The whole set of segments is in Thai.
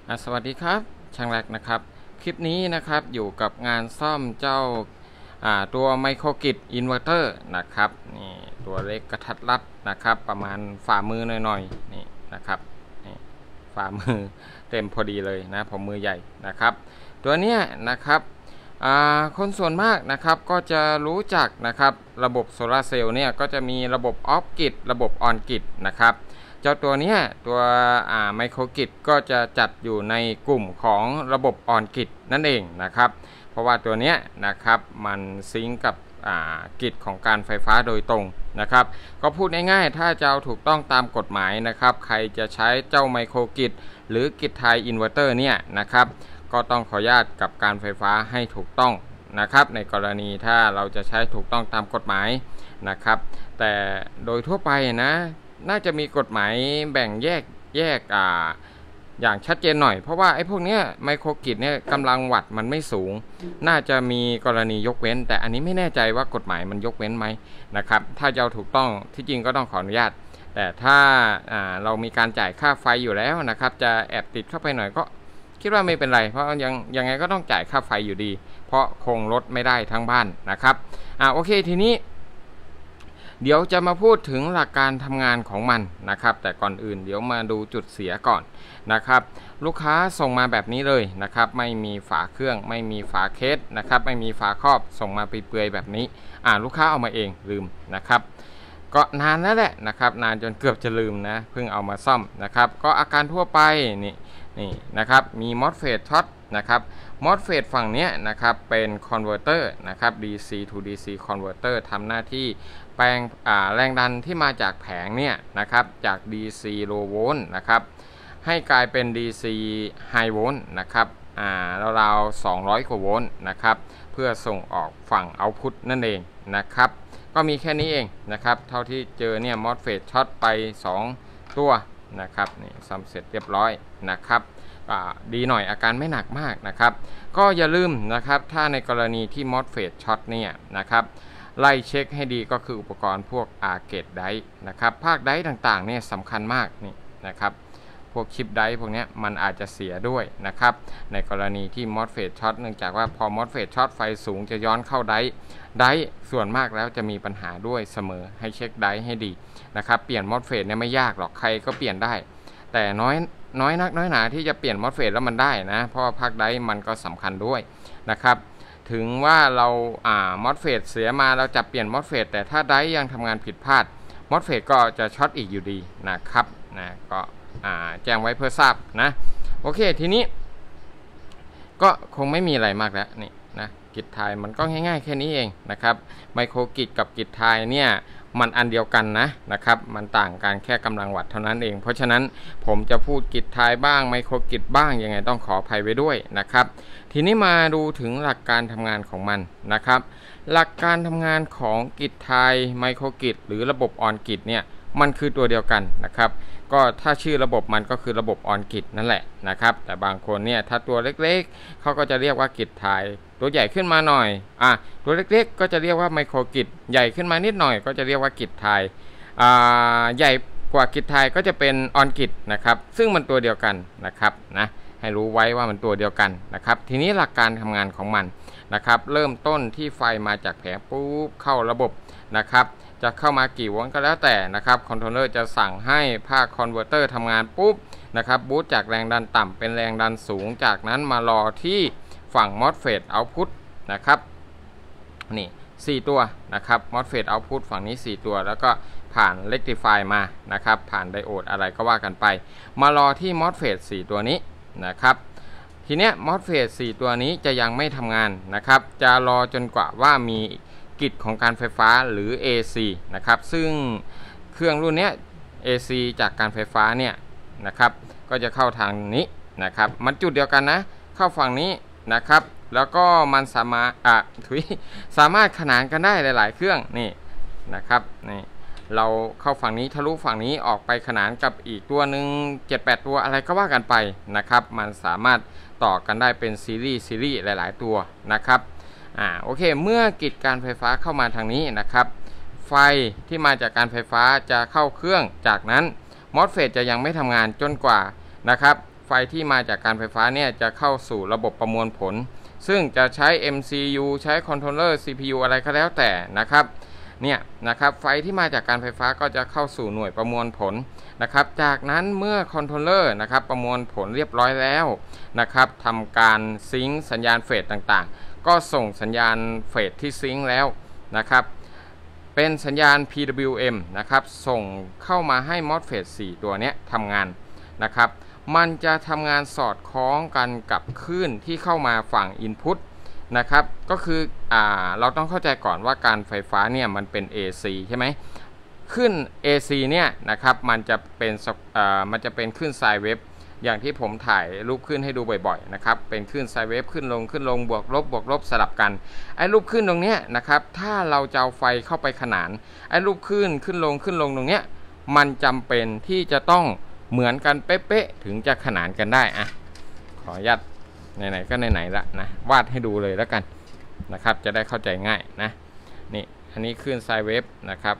สวัสดีครับช่างแรกนะครับคลิปนี้นะครับอยู่กับงานซ่อมเจ้าตัวไมโครกิดอินเวอร์เตอร์นะครับนี่ตัวเล็กกระทัดรัดนะครับประมาณฝ่ามือหน่อยๆนี่นะครับนี่ฝ่ามือเต็มพอดีเลยนะผมมือใหญ่นะครับตัวเนี้ยนะครับคนส่วนมากนะครับก็จะรู้จักนะครับระบบโซลาร์เซลล์เนี่ยก็จะมีระบบออฟกิดระบบออนกิดนะครับเจ้าตัวนี้ตัวไมโครกิดก็จะจัดอยู่ในกลุ่มของระบบออนกิดนั่นเองนะครับเพราะว่าตัวนี้นะครับมันซิงก์กับกิดของการไฟฟ้าโดยตรงนะครับก็พูดง่ายๆถ้าจะเอาถูกต้องตามกฎหมายนะครับใครจะใช้เจ้าไมโครกิดหรือกิดไทยอินเวอร์เตอร์เนี่ยนะครับก็ต้องขออนุญาตกับการไฟฟ้าให้ถูกต้องนะครับในกรณีถ้าเราจะใช้ถูกต้องตามกฎหมายนะครับแต่โดยทั่วไปนะน่าจะมีกฎหมายแบ่งแยกอย่างชัดเจนหน่อยเพราะว่าไอ้พวกนี้ไมโครกิดเนี่ยกำลังวัตต์มันไม่สูงน่าจะมีกรณียกเว้นแต่อันนี้ไม่แน่ใจว่ากฎหมายมันยกเว้นไหมนะครับถ้าจะเอาถูกต้องที่จริงก็ต้องขออนุญาตแต่ถ้าเรามีการจ่ายค่าไฟอยู่แล้วนะครับจะแอบติดเข้าไปหน่อยก็คิดว่าไม่เป็นไรเพราะยังไงก็ต้องจ่ายค่าไฟอยู่ดีเพราะคงลดไม่ได้ทั้งบ้านนะครับโอเคทีนี้เดี๋ยวจะมาพูดถึงหลักการทำงานของมันนะครับแต่ก่อนอื่นเดี๋ยวมาดูจุดเสียก่อนนะครับลูกค้าส่งมาแบบนี้เลยนะครับไม่มีฝาเครื่องไม่มีฝาเคสนะครับไม่มีฝาครอบส่งมาเปื่อยๆแบบนี้ลูกค้าเอามาเองลืมนะครับก็นานแล้วแหละนะครับนานจนเกือบจะลืมนะเพิ่งเอามาซ่อมนะครับก็อาการทั่วไปนี่นะครับมีมอสเฟตช็อตนะครับมอสเฟตฝั่งนี้นะครับเป็นคอนเวอร์เตอร์นะครับ DC to DC คอนเวอร์เตอร์ทำหน้าที่แปลงแรงดันที่มาจากแผงเนี่ยนะครับจาก DC low volt นะครับให้กลายเป็น DC high volt นะครับราวๆ200กว่าโวลต์นะครับเพื่อส่งออกฝั่งเอาท์พุตนั่นเองนะครับก็มีแค่นี้เองนะครับเท่าที่เจอเนี่ยมอสเฟตช็อตไป2ตัวนะครับนี่ซ่อมเสร็จเรียบร้อยนะครับดีหน่อยอาการไม่หนักมากนะครับก็อย่าลืมนะครับถ้าในกรณีที่มอสเฟตช็อตเนี่ยนะครับไล่เช็คให้ดีก็คืออุปกรณ์พวกเกตไดร์นะครับภาคไดร์ต่างๆเนี่ยสำคัญมากนี่นะครับพวกชิปไดร์พวกนี้มันอาจจะเสียด้วยนะครับในกรณีที่มอสเฟตช็อตเนื่องจากว่าพอมอสเฟตช็อตไฟสูงจะย้อนเข้าไดร์ส่วนมากแล้วจะมีปัญหาด้วยเสมอให้เช็คไดร์ให้ดีนะครับเปลี่ยนมอสเฟตเนี่ยไม่ยากหรอกใครก็เปลี่ยนได้แต่น้อยนักน้อยหนาที่จะเปลี่ยนมอสเฟตแล้วมันได้นะเพราะว่าภาคไดร์มันก็สำคัญด้วยนะครับถึงว่าเรามอสเฟตเสียมาเราจะเปลี่ยนมอสเฟตแต่ถ้าไดร์ยังทำงานผิดพลาดมอสเฟตก็จะช็อตอีกอยู่ดีนะครับก็แจ้งไว้เพื่อทราบนะโอเคทีนี้ก็คงไม่มีอะไรมากแล้วนี่นะกิดไทยมันก็ง่ายๆแค่นี้เองนะครับไมโครกิดกับกิดไทยเนี่ยมันอันเดียวกันนะครับมันต่างกันแค่กำลังวัตต์เท่านั้นเองเพราะฉะนั้นผมจะพูดกิดไทยบ้างไมโครกิดบ้างยังไงต้องขออภัยไว้ด้วยนะครับทีนี้มาดูถึงหลักการทำงานของมันนะครับหลักการทำงานของกิดไทยไมโครกิดหรือระบบออนกิดเนี่ยมันคือตัวเดียวกันนะครับก็ถ้าชื่อระบบมันก็คือระบบออนกิดนั่นแหละนะครับแต่บางคนเนี่ยถ้าตัวเล็กๆเขาก็จะเรียกว่ากิดไทยตัวใหญ่ขึ้นมาหน่อยตัวเล็กๆก็จะเรียกว่าไมโครกิดใหญ่ขึ้นมานิดหน่อยก็จะเรียกว่ากิดไทยใหญ่กว่ากิดไทยก็จะเป็นออนกิดนะครับซึ่งมันตัวเดียวกันนะครับนะให้รู้ไว้ว่ามันตัวเดียวกันนะครับทีนี้หลักการทำงานของมันนะครับเริ่มต้นที่ไฟมาจากแผงปุ๊บเข้าระบบนะครับจะเข้ามากี่โวลต์ก็แล้วแต่นะครับคอนโทรลเลอร์จะสั่งให้ภาคคอนเวอร์เตอร์ทำงานปุ๊บนะครับบูสต์จากแรงดันต่ำเป็นแรงดันสูงจากนั้นมารอที่ฝั่ง MOSFET Output นะครับนี่4ตัวนะครับ MOSFET Output ฝั่งนี้4ตัวแล้วก็ผ่าน Rectify มานะครับผ่านไดโอดอะไรก็ว่ากันไปมารอที่ MOSFET 4ตัวนี้นะครับทีเนี้ย MOSFET 4ตัวนี้จะยังไม่ทำงานนะครับจะรอจนกว่าว่ามีกิจของการไฟฟ้าหรือ AC นะครับซึ่งเครื่องรุ่นนี้ AC จากการไฟฟ้าเนี่ยนะครับก็จะเข้าทางนี้นะครับมันจุดเดียวกันนะเข้าฝั่งนี้นะครับแล้วก็มันสามารถขนานกันได้หลายๆเครื่องนี่นะครับนี่เราเข้าฝั่งนี้ทะลุฝั่งนี้ออกไปขนานกับอีกตัวหนึ่ง 7-8 ตัวอะไรก็ว่ากันไปนะครับมันสามารถต่อกันได้เป็นซีรีส์หลายๆตัวนะครับโอเคเมื่อกิจการไฟฟ้าเข้ามาทางนี้นะครับไฟที่มาจากการไฟฟ้าจะเข้าเครื่องจากนั้นมอสเฟตจะยังไม่ทำงานจนกว่านะครับไไฟที่มาจากการไฟฟ้าเนี่ยจะเข้าสู่ระบบประมวลผลซึ่งจะใช้ MCU ใช้คอนโทรลเลอร์ CPU อะไรก็แล้วแต่นะครับเนี่ยนะครับไฟที่มาจากการไฟฟ้าก็จะเข้าสู่หน่วยประมวลผลนะครับจากนั้นเมื่อคอนโทรลเลอร์นะครับประมวลผลเรียบร้อยแล้วนะครับทำการซิงค์สัญญาณเฟสต่างๆก็ส่งสัญญาณเฟสที่ซิงค์แล้วนะครับเป็นสัญญาณ PWM นะครับส่งเข้ามาให้ MOSFET 4 ตัวนี้ทำงานนะครับมันจะทำงานสอดคล้องกันกับคลื่นที่เข้ามาฝั่ง Input นะครับก็คือเราต้องเข้าใจก่อนว่าการไฟฟ้าเนี่ยมันเป็น AC ใช่ไหมขึ้น AC เนี่ยนะครับมันจะเป็นคลื่นไซน์เวฟอย่างที่ผมถ่ายรูปขึ้นให้ดูบ่อยๆนะครับเป็นคลื่นไซน์เวฟขึ้นลงบวกลบสลับกันไอ้รูปขึ้นตรงเนี้ยนะครับถ้าเราจะเอาไฟเข้าไปขนานไอ้รูปขึ้นลงตรงเนี้ยมันจำเป็นที่จะต้องเหมือนกันเป๊ะๆถึงจะขนานกันได้ขออนุญาตไหนๆก็ไหนๆละนะวาดให้ดูเลยแล้วกันนะครับจะได้เข้าใจง่ายนะนี่อันนี้คลื่นไซน์เวฟนะครับ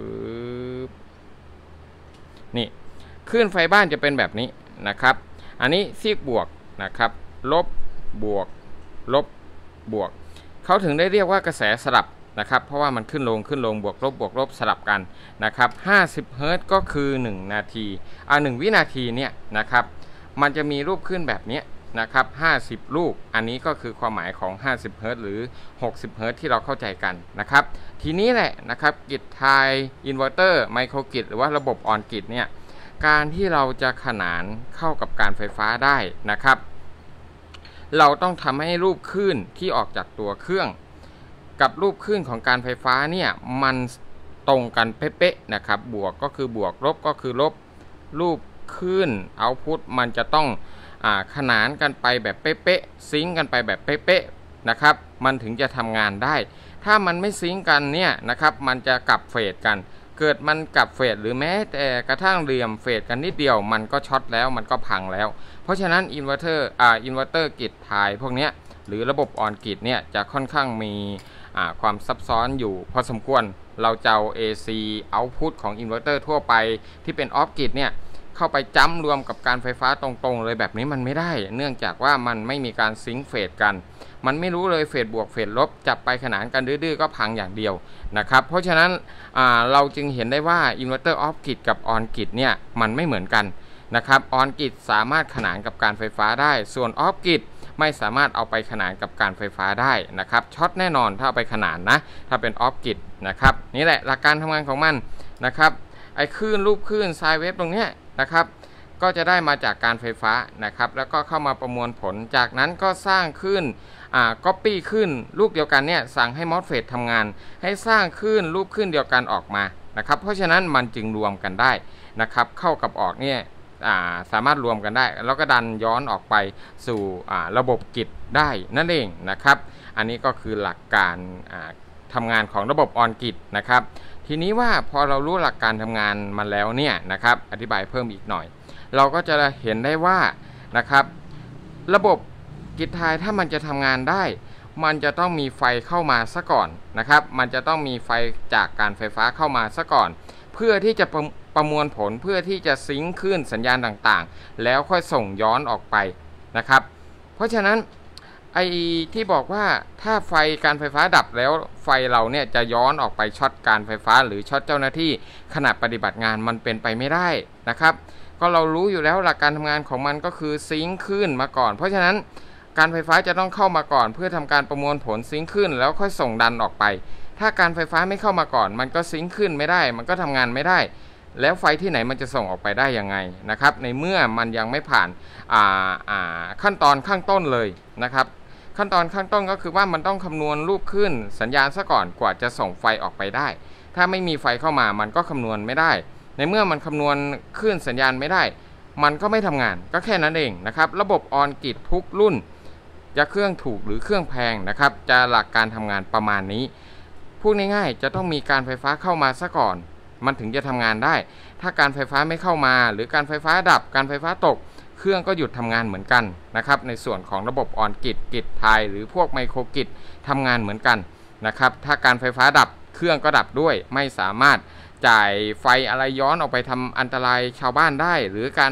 นี่คลื่นไฟบ้านจะเป็นแบบนี้นะครับอันนี้ซีกบวกนะครับลบบวกลบบวกเขาถึงได้เรียกว่ากระแสสลับนะครับเพราะว่ามันขึ้นลงบวกลบสลับกันนะครับ50 เฮิรตซ์ก็คือ1 นาที1 วินาทีเนี่ยนะครับมันจะมีรูปขึ้นแบบนี้นะครับ50 ลูกอันนี้ก็คือความหมายของ50 เฮิรตซ์หรือ60 เฮิรตซ์ที่เราเข้าใจกันนะครับทีนี้แหละนะครับกิจไทยอินเวอร์เตอร์ไมโครกิจหรือว่าระบบออนกิจเนี่ยการที่เราจะขนานเข้ากับการไฟฟ้าได้นะครับเราต้องทำให้รูปคลื่นที่ออกจากตัวเครื่องกับรูปคลื่นของการไฟฟ้าเนี่ยมันตรงกันเป๊ะๆนะครับบวกก็คือบวกลบก็คือลบรูปคลื่นเอาท์พุตมันจะต้องขนานกันไปแบบเป๊ะๆซิงค์กันไปแบบเป๊ะๆนะครับมันถึงจะทำงานได้ถ้ามันไม่ซิงค์กันเนี่ยนะครับมันจะกลับเฟสกันเกิดมันกลับเฟสหรือแม้แต่กระทั่งเหลี่ยมเฟสกันนิดเดียวมันก็ช็อตแล้วมันก็พังแล้วเพราะฉะนั้นอินเวอร์เตอร์กิจทายพวกนี้หรือระบบออนกิจเนี่ยจะค่อนข้างมีความซับซ้อนอยู่พอสมควรเราจะเอา AC output ของอินเวอร์เตอร์ทั่วไปที่เป็นออฟกิจเนี่ยเข้าไปจ้ำรวมกับการไฟฟ้าตรงๆเลยแบบนี้มันไม่ได้เนื่องจากว่ามันไม่มีการซิงค์เฟสกันมันไม่รู้เลยเฟสบวกเฟสลบจับไปขนานกันดื้อๆก็พังอย่างเดียวนะครับเพราะฉะนั้นเราจึงเห็นได้ว่าอินเวอร์เตอร์ออฟกิจกับออนกิจเนี่ยมันไม่เหมือนกันนะครับออนกิจสามารถขนานกับการไฟฟ้าได้ส่วนออฟกิจไม่สามารถเอาไปขนานกับการไฟฟ้าได้นะครับช็อตแน่นอนถ้าเอาไปขนานนะถ้าเป็นออฟกิจนะครับนี่แหละหลักการทำงานของมันนะครับไอ้คลื่นรูปคลื่นไซน์เวฟตรงเนี้ยนะครับก็จะได้มาจากการไฟฟ้านะครับแล้วก็เข้ามาประมวลผลจากนั้นก็สร้างคลื่นcopy ขึ้นลูกเดียวกันเนี่ยสั่งให้ MOSFET ทำงานให้สร้างคลื่นรูปคลื่นเดียวกันออกมานะครับเพราะฉะนั้นมันจึงรวมกันได้นะครับเข้ากับออกเนี่ยสามารถรวมกันได้แล้วก็ดันย้อนออกไปสู่ระบบกิจได้นั่นเองนะครับอันนี้ก็คือหลักการทำงานของระบบออนกิจนะครับทีนี้ว่าพอเรารู้หลักการทำงานมาแล้วเนี่ยนะครับอธิบายเพิ่มอีกหน่อยเราก็จะเห็นได้ว่านะครับระบบกิจทายถ้ามันจะทำงานได้มันจะต้องมีไฟเข้ามาซะก่อนนะครับมันจะต้องมีไฟจากการไฟฟ้าเข้ามาซะก่อนเพื่อที่จะประมวลผลเพื่อที่จะซิงค์คลื่นสัญญาณต่างๆแล้วค่อยส่งย้อนออกไปนะครับเพราะฉะนั้นไอ้ที่บอกว่าถ้าไฟการไฟฟ้าดับแล้วไฟเราเนี่ยจะย้อนออกไปช็อตการไฟฟ้าหรือช็อตเจ้าหน้าที่ขณะปฏิบัติงานมันเป็นไปไม่ได้นะครับก็เรารู้อยู่แล้วหลักการทำงานของมันก็คือซิงค์คลื่นมาก่อนเพราะฉะนั้นการไฟฟ้าจะต้องเข้ามาก่อนเพื่อทำการประมวลผลซิงค์คลื่นแล้วค่อยส่งดันออกไปถ้าการไฟฟ้าไม่เข้ามาก่อนมันก็ซิงค์คลื่นไม่ได้มันก็ทำงานไม่ได้แล้วไฟที่ไหนมันจะส่งออกไปได้ยังไงนะครับในเมื่อมันยังไม่ผ่านขั้นตอนข้างต้นเลยนะครับขั้นตอนข้างต้นก็คือว่ามันต้องคำนวณรูปคลื่นสัญญาณซะก่อนกว่าจะส่งไฟออกไปได้ถ้าไม่มีไฟเข้ามามันก็คำนวณไม่ได้ในเมื่อมันคำนวณคลื่นสัญญาณไม่ได้มันก็ไม่ทำงานก็แค่นั้นเองนะครับระบบออนกิจทุกรุ่นจะเครื่องถูกหรือเครื่องแพงนะครับจะหลักการทำงานประมาณนี้พูดง่ายๆจะต้องมีการไฟฟ้าเข้ามาซะก่อนมันถึงจะทำงานได้ถ้าการไฟฟ้าไม่เข้ามาหรือการไฟฟ้าดับการไฟฟ้าตกเครื่องก็หยุดทำงานเหมือนกันนะครับในส่วนของระบบออนกิจกิจไทยหรือพวกไมโครกิจทำงานเหมือนกันนะครับถ้าการไฟฟ้าดับเครื่องก็ดับด้วยไม่สามารถจ่ายไฟอะไรย้อนออกไปทำอันตรายชาวบ้านได้หรือการ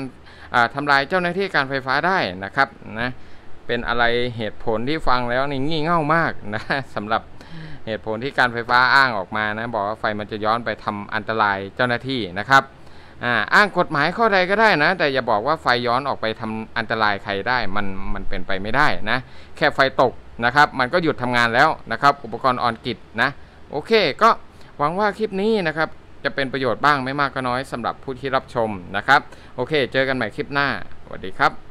ทำลายเจ้าหน้าที่การไฟฟ้าได้นะครับนะเป็นอะไรเหตุผลที่ฟังแล้วนี่งี่เง่ามากนะสำหรับเหตุผลที่การไฟฟ้าอ้างออกมานะบอกว่าไฟมันจะย้อนไปทำอันตรายเจ้าหน้าที่นะครับอ้างกฎหมายข้อใดก็ได้นะแต่อย่าบอกว่าไฟย้อนออกไปทำอันตรายใครได้มันเป็นไปไม่ได้นะแค่ไฟตกนะครับมันก็หยุดทำงานแล้วนะครับอุปกรณ์ออนกริดนะโอเคก็หวังว่าคลิปนี้นะครับจะเป็นประโยชน์บ้างไม่มากก็น้อยสำหรับผู้ที่รับชมนะครับโอเคเจอกันใหม่คลิปหน้าสวัสดีครับ